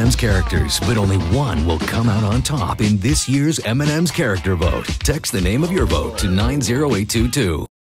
M&M's characters, but only one will come out on top in this year's M&M's character vote. Text the name of your vote to 90822.